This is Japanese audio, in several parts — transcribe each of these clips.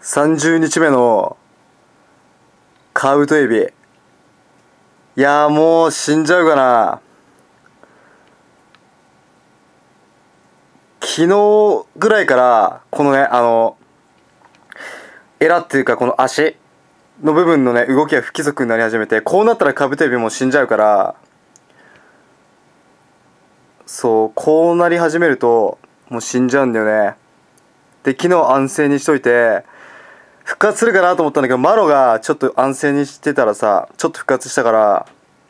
30日目のカブトエビ。いやーもう死んじゃうかな。昨日ぐらいからこのねエラっていうかこの足の部分のね動きが不規則になり始めて、こうなったらカブトエビも死んじゃうから、そうこうなり始めるともう死んじゃうんだよね。で昨日安静にしといて復活するかなと思ったんだけど、マロがちょっと安静にしてたらさ、ちょっと復活したから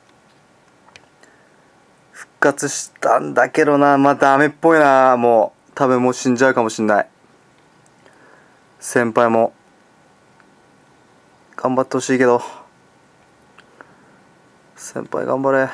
復活したんだけどな。まあダメっぽいな。もう多分もう死んじゃうかもしんない。先輩も頑張ってほしいけど、先輩頑張れ。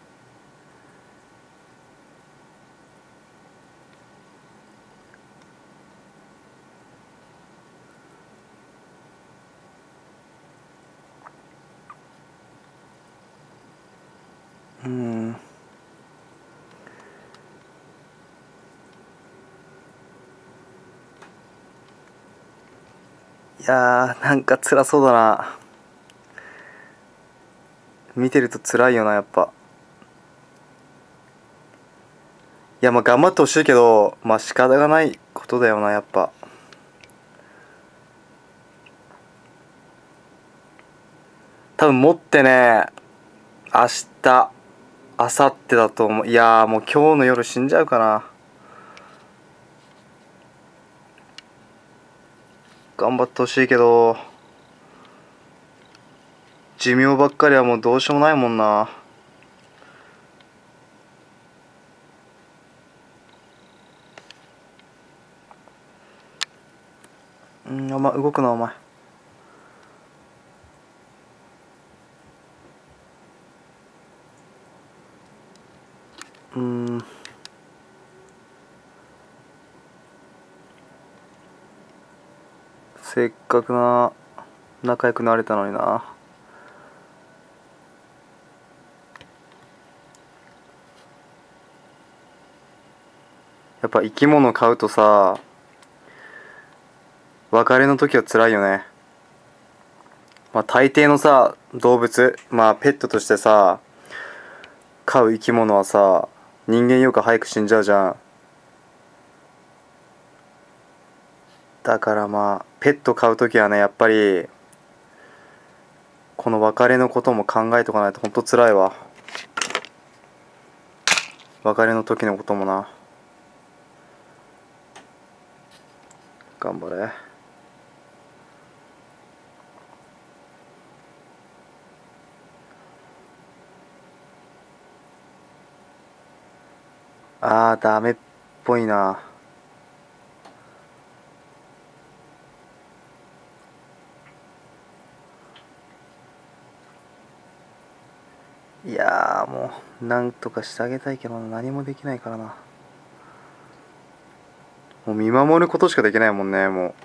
いやーなんか辛そうだな。見てると辛いよなやっぱ。いやまあ頑張ってほしいけど、まあ仕方がないことだよなやっぱ。多分持ってね、明日明後日だと思う。いやーもう今日の夜死んじゃうかな。頑張ってほしいけど、寿命ばっかりはもうどうしようもないもんな。お前動くなお前。せっかく仲良くなれたのにな。やっぱ生き物飼うとさ、別れの時は辛いよね。まあ大抵のさ動物、まあペットとしてさ飼う生き物はさ、人間よく早く死んじゃうじゃん。だからまあペット飼う時はね、やっぱりこの別れのことも考えとかないとほんと辛いわ。別れの時のこともな。頑張れ。あーダメっぽいな。いやーもうなんとかしてあげたいけど何もできないからな。もう見守ることしかできないもんね。もう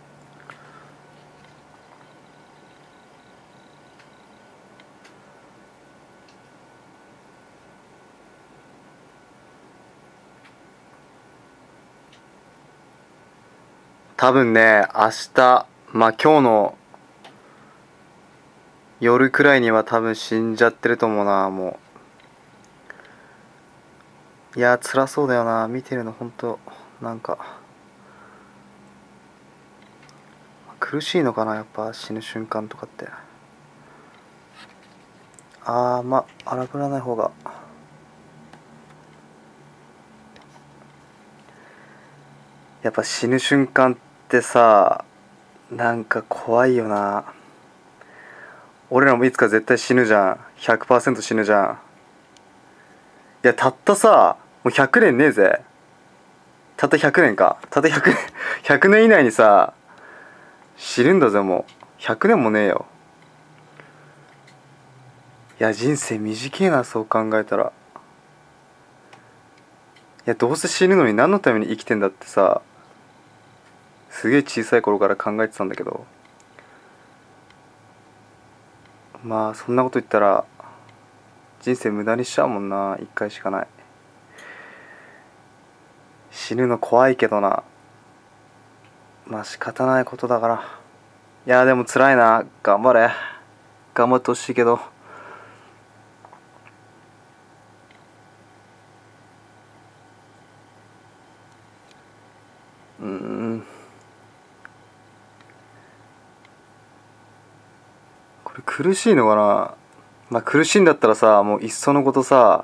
多分ね明日、まあ今日の夜くらいには多分死んじゃってると思うな。もういや辛そうだよな、見てるのほんと。なんか苦しいのかなやっぱ死ぬ瞬間とかって。まあ荒ぶらない方が。やっぱ死ぬ瞬間ってさ、なんか怖いよな。俺らもいつか絶対死ぬじゃん。100% 死ぬじゃん。いやたったさもう100年ねえぜ。たった100年か。たった100年100年以内にさ死ぬんだぜ。もう100年もねえよ。いや人生短えな、そう考えたら。いやどうせ死ぬのに何のために生きてんだってさ、すげえ小さい頃から考えてたんだけど、まあそんなこと言ったら人生無駄にしちゃうもんな。一回しかない。死ぬの怖いけどな。 まあ仕方ないことだから。いやでも辛いな。頑張れ。頑張ってほしいけど。これ苦しいのかな。まあ苦しいんだったらさ、もういっそのことさ、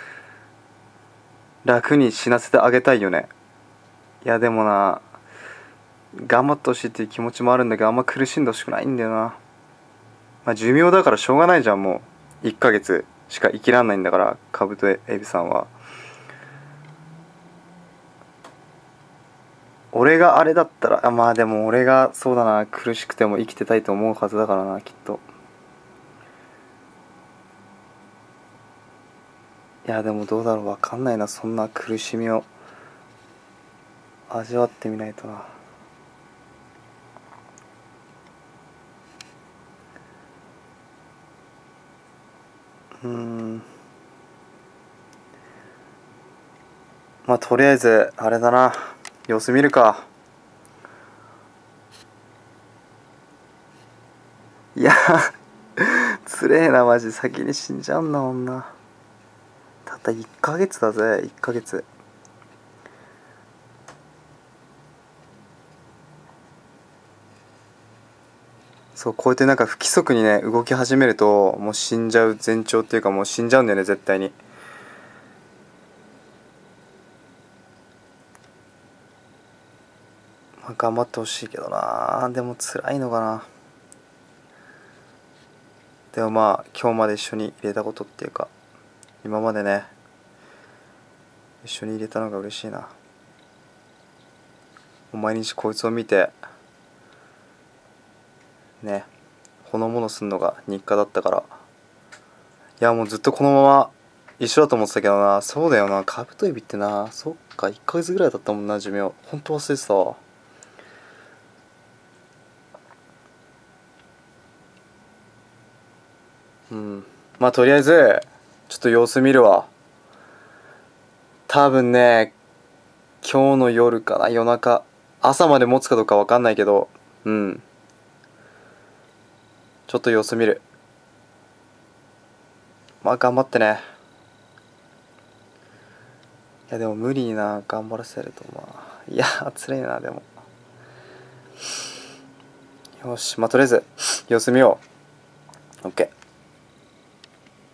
楽に死なせてあげたいよね。いやでもな、頑張ってほしいっていう気持ちもあるんだけど、あんま苦しんでほしくないんだよな。まあ寿命だからしょうがないじゃん。もう1ヶ月しか生きらんないんだから、カブトエビさんは。俺があれだったら、まあでも俺がそうだな、苦しくても生きてたいと思うはずだからな、きっと。いやでもどうだろう、わかんないな。そんな苦しみを味わってみないとな。まあとりあえずあれだな、様子見るか。いやつれえなマジ。先に死んじゃうんだもんな。たった1ヶ月だぜ、1ヶ月。そう、こうやってなんか不規則にね動き始めるともう死んじゃう前兆っていうか、もう死んじゃうんだよね絶対に。まあ頑張ってほしいけどな。でも辛いのかな。でもまあ今日まで一緒に入れたことっていうか、今までね一緒に入れたのが嬉しいな。毎日こいつを見てね、ほのぼのすんのが日課だったから。いやもうずっとこのまま一緒だと思ってたけどな。そうだよな、カブトエビってな、そっか1ヶ月ぐらいだったもんな寿命。ほんと忘れてたわ。まあとりあえずちょっと様子見るわ。多分ね、今日の夜かな、夜中。朝まで持つかどうか分かんないけど、ちょっと様子見る。まあ頑張ってね。いやでも無理にな、頑張らせるとまあ、いや辛いな。でもよし、まあとりあえず様子見よう。 OK。